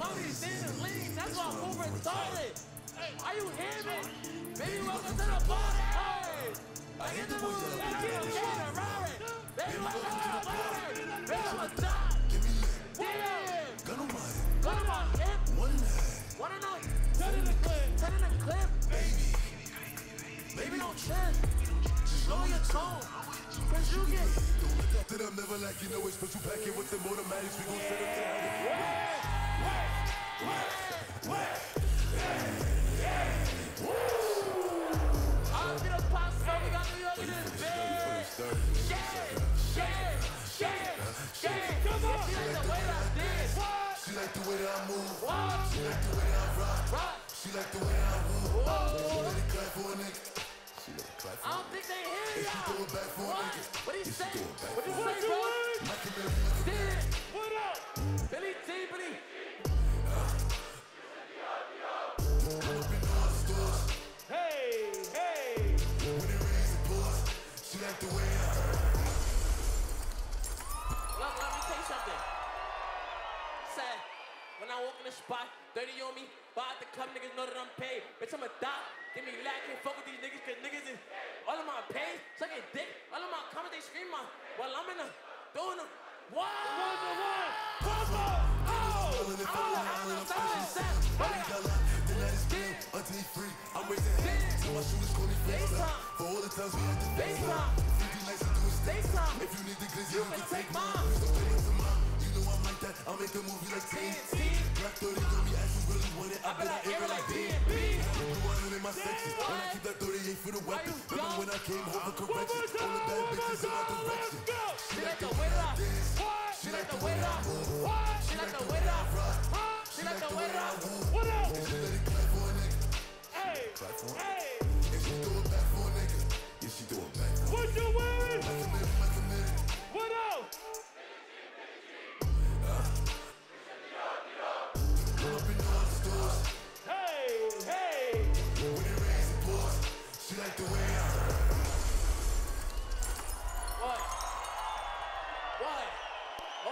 Mommy standing lean, that's why I'm over retarded. Are you hearing me? Baby, welcome to the party. Hey, I get the move, I get a Ferrari. Baby, welcome to the party. Baby, I'm a dog. Damn. Gun on my hip. One and a 10 in the clip. 10 in the clip. Baby, don't trip. Slow your tone. Cause you get. That I'm never like, you know, it's special packet with the automatics. We gon' set up to I'm gonna pass so we got New York in this bitch. Shit. Come on. She like the way that I did. She like the way that I move. What? She like the way that I rock. She like the way that I move. She let it clap for a nigga. She let it clap for a nigga. I don't think they hear If ya. she throw it back for a nigga. What do you say? What do you What say, bro? Did it. What up? Billy T, Billy. Hey. When it rains and pours, she like the way I Look, let me tell you something. Sad. When I walk in the spot, 30 on me, buy at the club, niggas know that I'm paid. Bitch, I'm a dot. Give me lack, can't fuck with these niggas, cause niggas is all of my page, sucking dick. All of my comments, they scream my while I'm in the doing them. What? until he free. I'm raising hands till my shooters call me FaceTime. For all the times we had to FaceTime. 50 nights to do a FaceTime. If you need the glizzy, you can take mine. You know I'm like that. I'll make a movie like TNT. Black 30 on me, as you really want it. I bet I air it like DMB. I'm in my section, and I keep that 38 for the weapon. Remember when I came home for correction? All the bad bitches in my direction. She like the way that I dance. She like the way that I move. She like the way that I rock. She like the way that I move. What up? And she let it clap for a nigga. Hey. Clap for a nigga. Hey. And she throw it back for a nigga. Yeah, she throw it back for a nigga. What you wearing? Like a minute, like a minute. What up? Pull up in all the stores. Hey. When it rains, it pours. She like the way